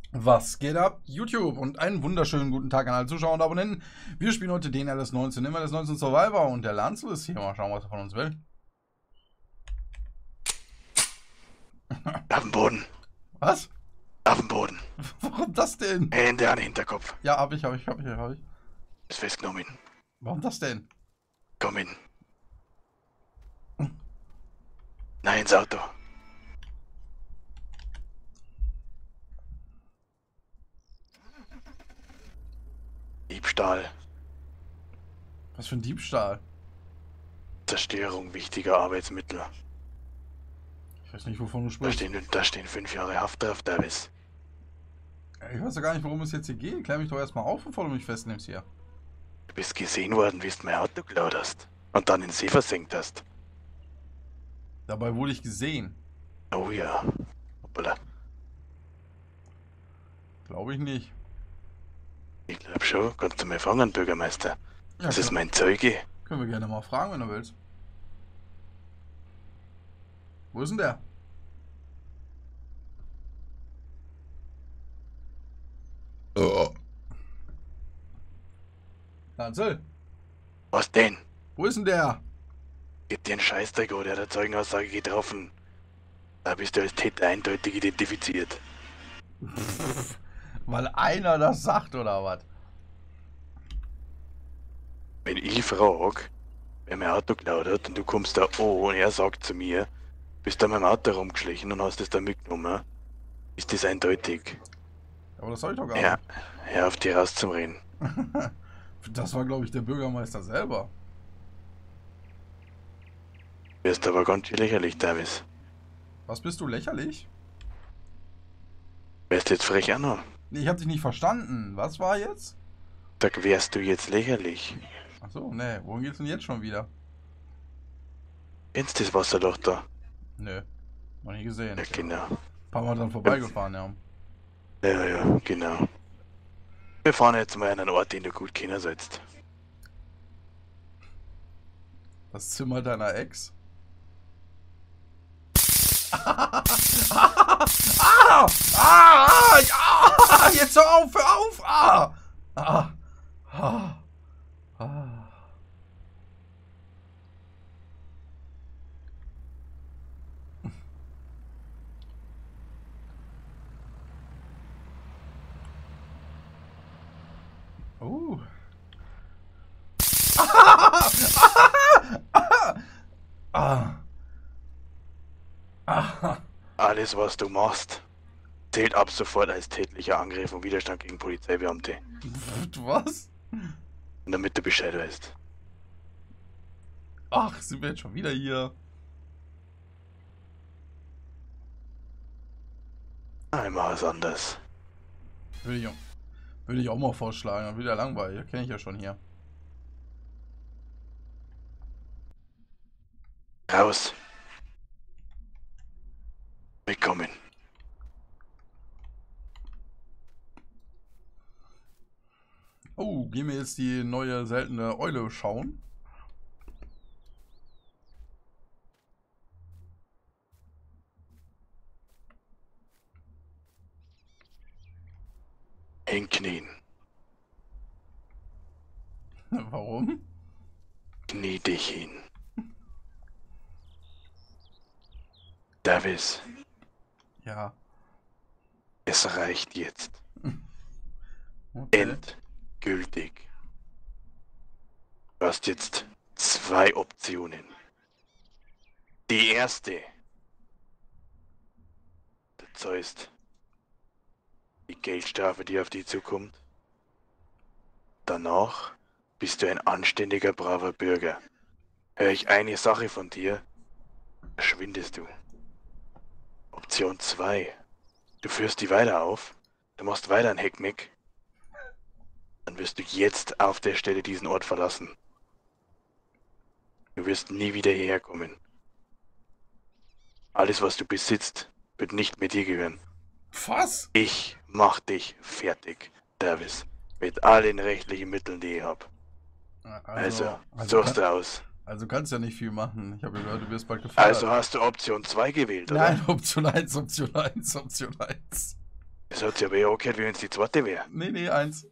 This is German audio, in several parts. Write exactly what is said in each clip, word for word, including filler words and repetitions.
Was geht ab, YouTube? Und einen wunderschönen guten Tag an alle Zuschauer und Abonnenten. Wir spielen heute den L S neunzehn, im L S neunzehn Survivor und der Lanzel ist hier. Mal schauen, was er von uns will. Auf dem Boden. Was? Auf dem Boden. Warum das denn? Hände an den Hinterkopf. Ja, hab ich, hab ich, hab ich, hab ich. Ist festgenommen. Warum das denn? Komm hin. Nein, ins Auto. Diebstahl. Was für ein Diebstahl? Zerstörung wichtiger Arbeitsmittel. Ich weiß nicht, wovon du Da sprichst. stehen, da stehen fünf Jahre Haft drauf, Davis. Ich weiß ja gar nicht, worum es jetzt hier geht. Klär mich doch erstmal auf, bevor du mich festnimmst hier. Du bist gesehen worden, wie du mein Auto geklaut hast. Und dann in den See versenkt hast. Dabei wurde ich gesehen. Oh ja. Hoppala. Glaube ich nicht. Ich glaub schon. Kannst du mal fragen, Bürgermeister. Ja, Das ist können, mein Zeuge. können wir gerne mal fragen, wenn du willst. Wo ist denn der? Oh. Lanzel, Was denn? wo ist denn der? Gib dir einen Scheißdreck, oder der hat Zeugenaussage getroffen. Da bist du als Täter eindeutig identifiziert. Weil einer das sagt, oder was? Wenn ich frag, wer mein Auto geklaut hat und du kommst da an und er sagt zu mir, bist du an meinem Auto rumgeschlichen und hast es da mitgenommen, ist das eindeutig. Aber das soll ich doch gar Ja, hör auf dir rauszureden. nicht. Das war, glaube ich, der Bürgermeister selber. Wirst aber ganz schön lächerlich, Davis. Was bist du, lächerlich? Wärst jetzt frech auch noch? Nee, ich hab dich nicht verstanden. Was war jetzt? Sag, wärst du jetzt lächerlich? Achso, nee, worum geht's denn jetzt schon wieder? Kennst das Wasserloch da? Nö, noch nie gesehen. Ja, genau. Ein paar Mal dran vorbeigefahren, ja. Ja, ja, genau. Wir fahren jetzt mal an einen Ort, den du gut kennen sollst. Das Zimmer deiner Ex? ah, ah, ah, ah, jetzt hör auf, hör auf! Ah, ah, ah, ah. Oh. Ah, ah, ah, ah. Alles, was du machst, zählt ab sofort als tätlicher Angriff und Widerstand gegen Polizeibeamte. Was? Und damit du Bescheid weißt. Ach, sind wir jetzt schon wieder hier? Einmal was anderes. Würde ich, auch- würde ich auch mal vorschlagen. Dann wird ja langweilig. Kenne ich ja schon hier. Raus. Willkommen. Oh, gehen wir jetzt die neue seltene Eule schauen? Hinknien. Warum? Knie dich hin. Davis, Ja. es reicht jetzt. Okay. Endgültig. Du hast jetzt zwei Optionen. Die erste. Du zahlst die Geldstrafe, die auf dich zukommt. Danach bist du ein anständiger, braver Bürger. Hör ich eine Sache von dir, verschwindest du. Option zwei. Du führst die weiter auf, du machst weiter ein Heckmeck. Dann wirst du jetzt auf der Stelle diesen Ort verlassen. Du wirst nie wieder hierher kommen. Alles, was du besitzt, wird nicht mit dir gehören. Was? Ich mach dich fertig, Davis. Mit allen rechtlichen Mitteln, die ich hab. Also, also, suchst kann, du aus. also kannst ja nicht viel machen. Ich habe gehört, du wirst bald gefeuert. Also hast du Option zwei gewählt, oder? Nein, Option eins, Option eins, Option eins. Das hat sich aber ja angehört, wie wenn es die zweite wäre. Nee, nee, eins.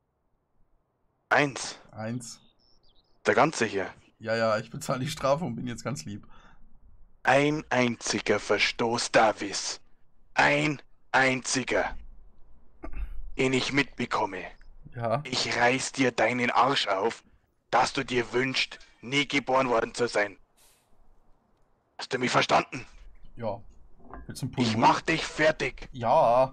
Eins. Eins. Da ganz sicher. Ja, ja, ich bezahle die Strafe und bin jetzt ganz lieb. Ein einziger Verstoß, Davis. Ein einziger. Den ich mitbekomme. Ja. Ich reiß dir deinen Arsch auf, dass du dir wünschst, nie geboren worden zu sein. Hast du mich verstanden? Ja. Willst du einen Ich Pulmul? mach dich fertig. Ja.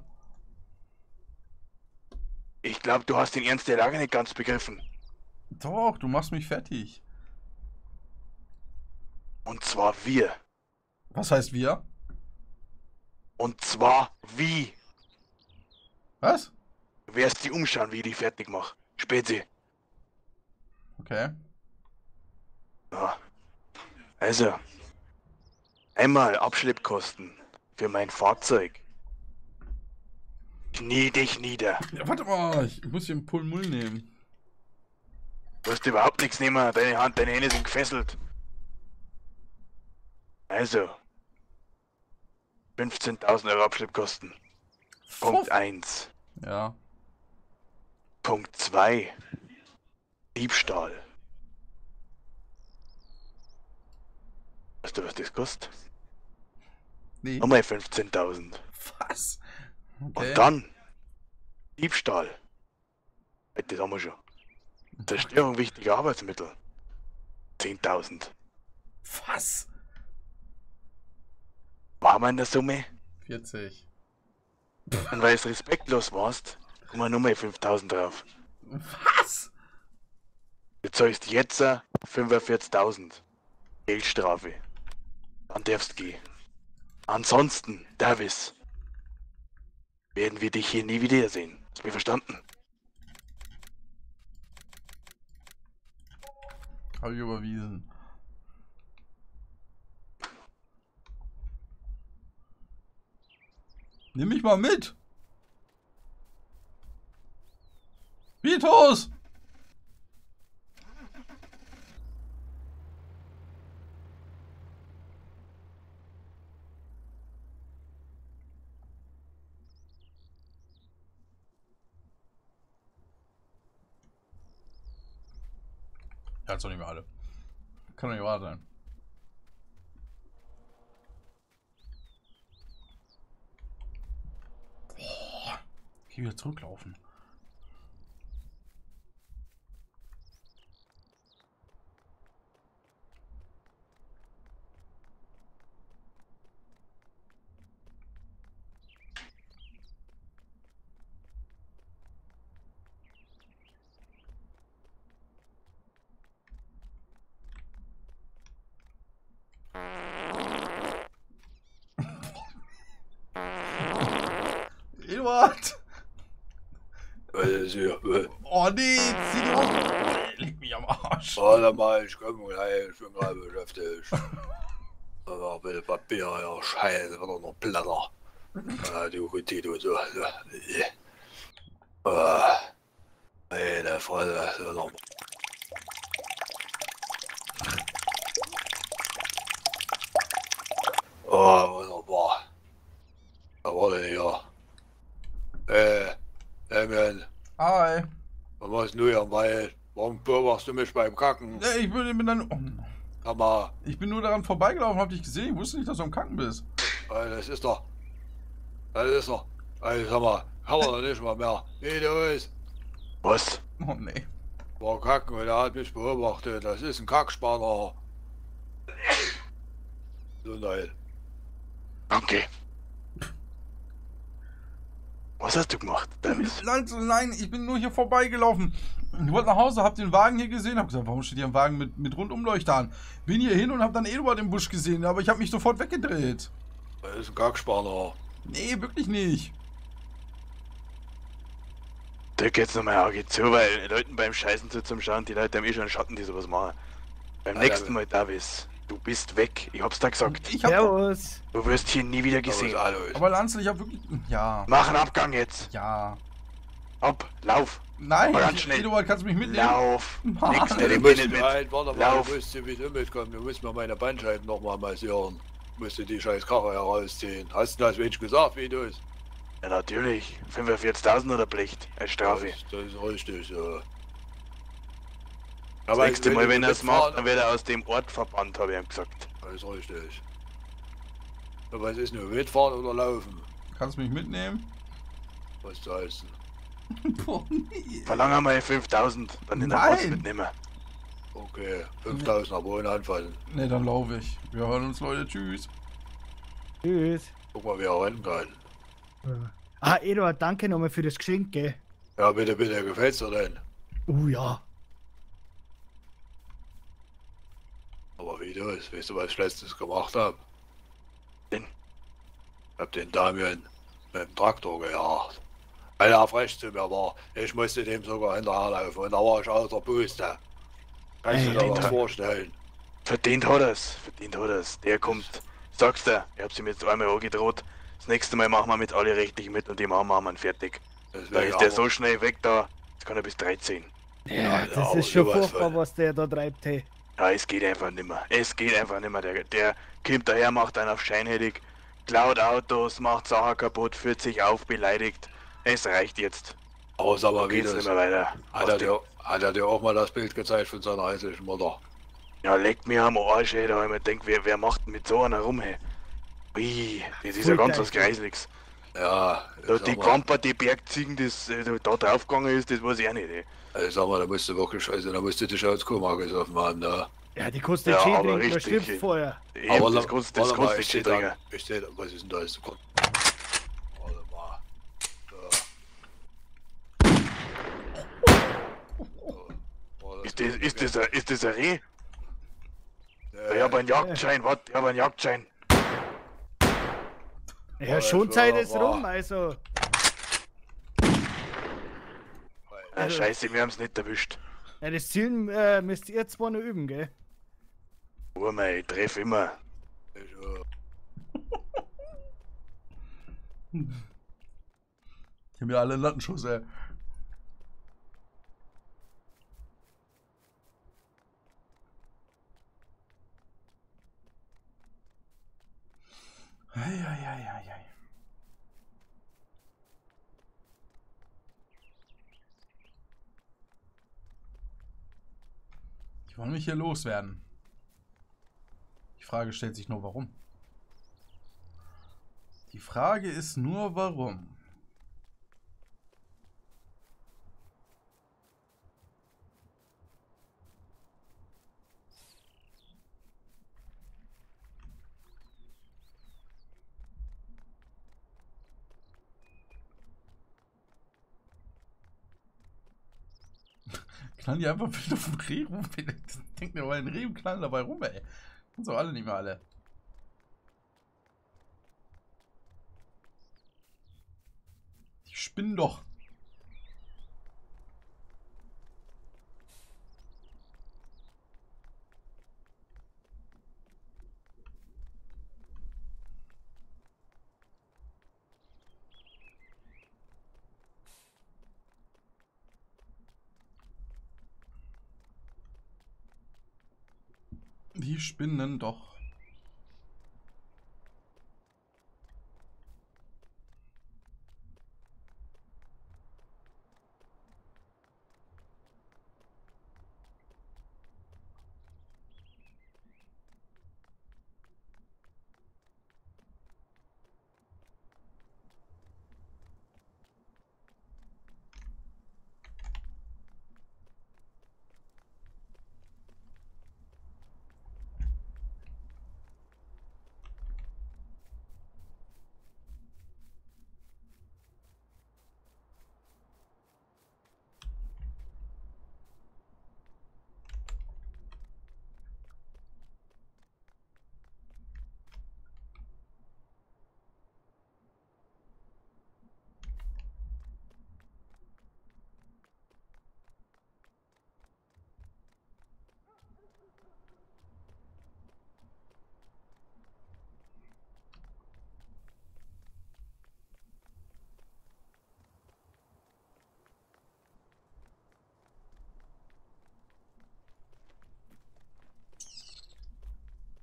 Ich glaube, du hast den Ernst der Lage nicht ganz begriffen. Doch, du machst mich fertig. Und zwar wir. Was heißt wir? Und zwar wie. Was? Du wirst die umschauen, wie ich die fertig mache. Spezi. Okay. Ja. Also. Einmal Abschleppkosten für mein Fahrzeug. Knie dich nieder. Ja, warte mal, ich muss hier einen Pulmul nehmen. Du hast überhaupt nichts nehmen. Deine Hand, deine Hände sind gefesselt. Also. fünfzehntausend Euro Abschleppkosten. Punkt eins. Ja. Punkt zwei. Diebstahl. Weißt du, was das kostet? Nee. Nochmal fünfzehntausend. Was? Okay. Und dann Diebstahl. Das haben wir schon. Zerstörung wichtiger Arbeitsmittel. zehntausend. Was? Waren wir in der Summe? vierzig. Und weil du respektlos warst, kommen wir nochmal fünftausend drauf. Was? Du zahlst jetzt fünfundvierzigtausend. Geldstrafe. Dann darfst du gehen. Ansonsten, Davis, werden wir dich hier nie wiedersehen. Hast du mich verstanden? Habe ich überwiesen. Nimm mich mal mit. Vitus! Ja, doch nicht mehr alle. Kann doch nicht wahr sein. Boah, hier wieder zurücklaufen. Eduard! Oh nee, zieh doch! Leg mich am Arsch! Warte mal, ich komme gleich, ich bin gerade beschäftigt. Aber bitte Papier, ja, Scheiße, wird doch noch Blätter. Ja, du Gutti, du so. Ah, meine Fresse, so noch. Oh, wunderbar. Da war denn hier. Äh, Damien, Hi! was machst du hier am Wald? Warum beobachtest du mich beim Kacken? Nee, ich bin, bin dann. Oh, Sag mal, ich bin nur daran vorbeigelaufen, hab dich gesehen. Ich wusste nicht, dass du am Kacken bist. äh, das ist doch. Das ist doch. Also sag mal, kann man doch nicht mal mehr. Wie du ist. Was? Oh nee. War kacken und er hat mich beobachtet. Das ist ein Kackspanner. Gesundheit. Danke. Was hast du gemacht, Davis? Nein, nein, ich bin nur hier vorbeigelaufen. Ich wollte nach Hause, hab den Wagen hier gesehen, hab gesagt, warum steht hier ein Wagen mit, mit Rundumleuchter an? Bin hier hin und hab dann Eduard im Busch gesehen, aber ich hab mich sofort weggedreht. Das ist ein Kackspanner. Nee, wirklich nicht. Drück jetzt nochmal Auge zu, weil Leuten beim Scheißen zuzuschauen, die Leute haben eh schon einen Schatten, die sowas machen. Beim Alter, nächsten Mal, Davis, du bist weg. Ich hab's da gesagt. Ich hab, Servus. Du wirst hier nie wieder Aber ist gesehen. alles. aber Lanzel, ich hab wirklich... Ja, Mach einen Abgang jetzt. ja. Ab, lauf, Nein, Aber ganz schnell. Eduard, kannst du mich mitnehmen? lauf. Mann. Nix, der Du nimmt musst dich nicht mit. halt, warte mal, Lauf. du musst sowieso mitkommen. Du musst mal meine Bandscheiben nochmal massieren. Du musst dir die scheiß Karre herausziehen. Hast du das wenigstens gesagt, wie du ist? Ja, natürlich. fünfundvierzigtausend oder Pflicht als Strafe. Das, das ist richtig, ja. Das Aber nächste Mal, wenn er es mitfahren- macht, dann wird er aus dem Ort verbannt, habe ich ihm gesagt. Das ist richtig. Ja, was ist nur, mitfahren oder laufen? Kannst mich mitnehmen? Was da heißt? Boah, nee. Verlangen einmal fünftausend, dann in der Nein. Post mitnehmen. Okay, fünftausend, aber ohne anfassen. Ne, dann laufe ich. Wir hören uns, Leute. Tschüss. Tschüss. Guck mal, wie er rennen kann. Ah, Eduard, danke nochmal für das Geschenk, gell? Ja, bitte, bitte, gefällt's dir denn? Oh ja. Aber wie du es, weißt du, was ich letztens gemacht hab? Den? Ich hab den Damian mit dem Traktor gejagt. Weil er frech zu mir war. Ich musste dem sogar hinterherlaufen und da war ich außer Puste. Kannst du Ey, dir das Alter. vorstellen? Verdient hat er's, verdient hat er's. Der kommt. Sagst du, ich hab's ihm jetzt einmal angedroht. Das nächste Mal machen wir mit alle richtig mit und die machen wir ihn fertig. Da Deswegen ist der aber- so schnell weg da, jetzt kann er bis dreizehn. Ja, das aber ist schon sowas furchtbar, von- was der da treibt, hey. Ja, es geht einfach nimmer. Es geht einfach nimmer. Der, der kommt daher, macht einen auf scheinheilig, klaut Autos, macht Sachen kaputt, führt sich auf, beleidigt. Es reicht jetzt. Aber sag So mal, wie geht's das. nicht mehr weiter. Hat er, dir, hat er dir auch mal das Bild gezeigt von seiner hässlichen Mutter? Ja, leckt mir am Arsch, ey, da hab ich mir gedacht, wer, wer macht denn mit so einer rum, hey? Ui, das ist ja ganz was Greisliches. Ja, Da, sag die mal, Quamper, die Bergziegen, das äh, da draufgegangen ist, das weiß ich auch nicht, ey. also sag mal, da musst du wirklich, also da musst du dich als Koma gesoffen haben, da. Ja, die kostet Ja, schön aber trinken, da richtig, stirbt ey. vorher. Eben, Aber das la- kostet, das warte mal, kostet ich shit, steh da, Digga. ich steh da, was ist denn da? Ist warte mal. So. So. Ist das, ist das, ein- ist das ein Reh? Äh, Ich hab einen Jagdschein, warte, ich hab einen Jagdschein. Ja, Oh, schon das Zeit war- ist war- rum, also. Ah, scheiße, wir haben's nicht erwischt. Ja, das Zielen äh, müsst ihr zwar noch üben, gell? Urmei, ich treff immer. Ich, äh, Ich hab mir alle einen Lattenschuss, ey. Eieieiei. Die wollen mich hier loswerden. Die Frage stellt sich nur, warum? Die Frage ist nur, warum? Knallen die einfach wild auf dem Reh rum? Denkt mir, ein Reh und knallen dabei rum, ey. Sind so alle nicht mehr alle. Die spinnen doch. Die spinnen doch.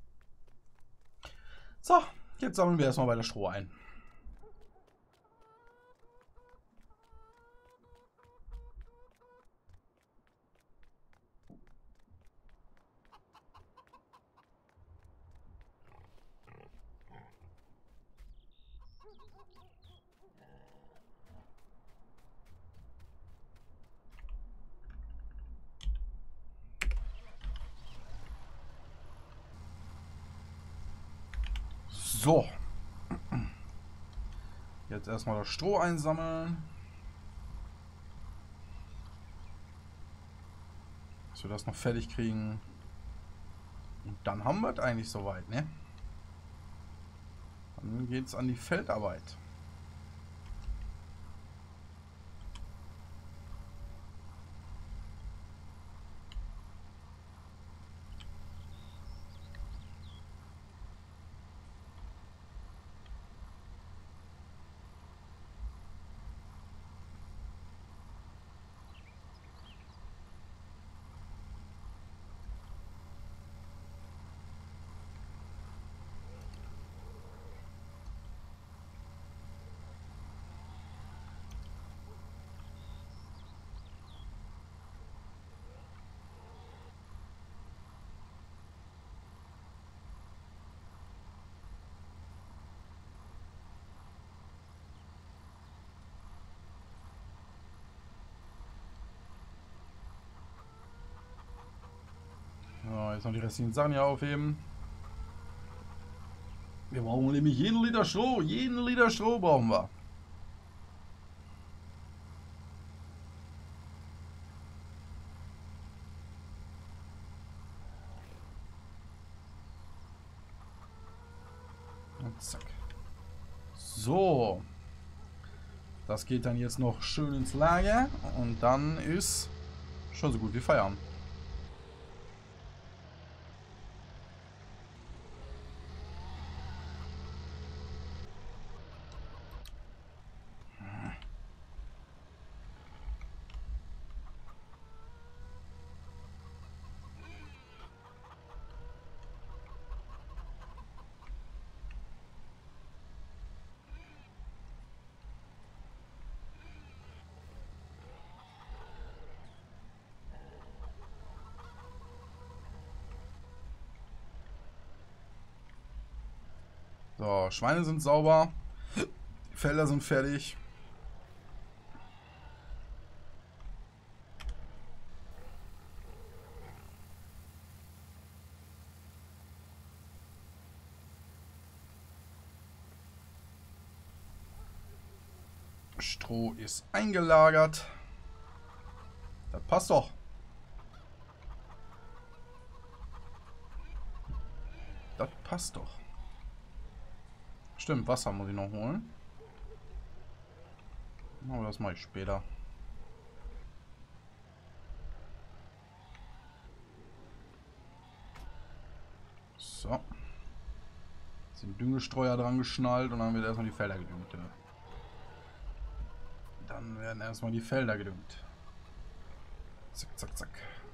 So, jetzt sammeln wir erstmal weiter Stroh ein. So. Jetzt erstmal das Stroh einsammeln. Dass wir das noch fertig kriegen. Und dann haben wir es eigentlich soweit, ne? Dann geht's an die Feldarbeit. So, jetzt noch die restlichen Sachen hier aufheben. Wir brauchen nämlich jeden Liter Stroh. Jeden Liter Stroh brauchen wir. Und zack. So. Das geht dann jetzt noch schön ins Lager. Und dann ist schon so gut wie Feierabend. So, Schweine sind sauber. Die Felder sind fertig. Stroh ist eingelagert. Das passt doch. Das passt doch. Stimmt, Wasser muss ich noch holen. Aber das mache ich später. So. Jetzt den Düngestreuer dran geschnallt und dann wird erstmal die Felder gedüngt. Ja. Dann werden erstmal die Felder gedüngt. Zack, zack, zack.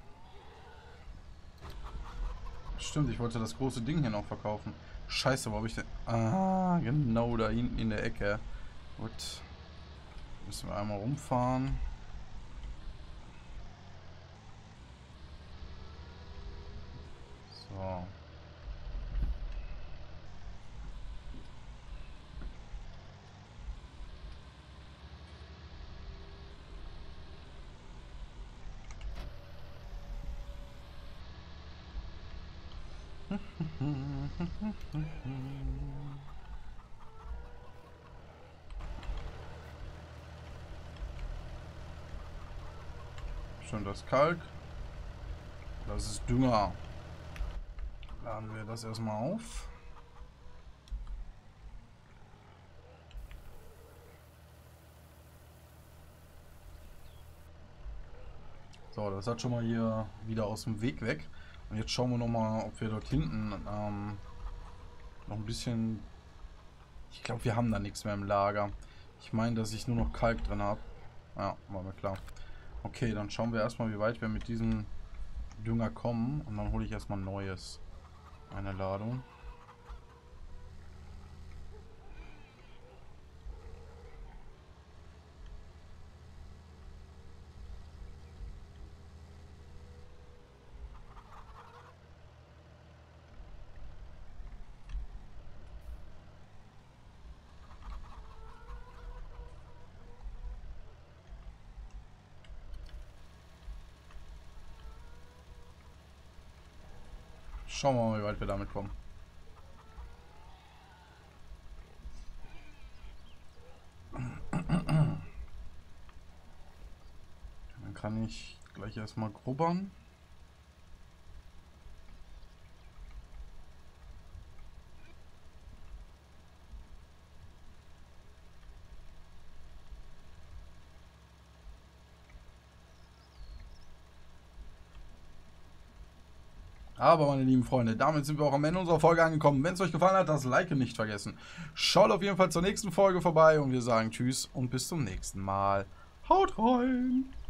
Stimmt, ich wollte das große Ding hier noch verkaufen. Scheiße, wo habe ich denn... Ah, genau da hinten in der Ecke. Gut. Müssen wir einmal rumfahren. So. Schon das Kalk. Das ist Dünger. Laden wir das erstmal auf. So, das hat schon mal hier wieder aus dem Weg weg. Und jetzt schauen wir noch mal, ob wir dort hinten ähm, noch ein bisschen... Ich glaube, wir haben da nichts mehr im Lager. Ich meine, dass ich nur noch Kalk drin habe. Ja, war mir klar. Okay, dann schauen wir erstmal, wie weit wir mit diesem Dünger kommen. Und dann hole ich erstmal Neues. Eine Ladung. Schauen wir mal, wie weit wir damit kommen. kann ich gleich erstmal grubbern. Aber meine lieben Freunde, damit sind wir auch am Ende unserer Folge angekommen. Wenn es euch gefallen hat, das Like nicht vergessen. Schaut auf jeden Fall zur nächsten Folge vorbei und wir sagen Tschüss und bis zum nächsten Mal. Haut rein!